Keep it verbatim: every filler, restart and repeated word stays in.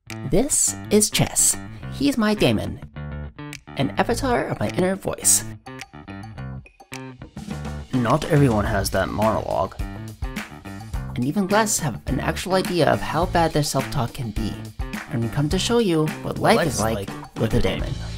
This is Chess. He's my daemon, an avatar of my inner voice. Not everyone has that monologue, and even less have an actual idea of how bad their self-talk can be. And we come to show you what life, life is like, like with a daemon.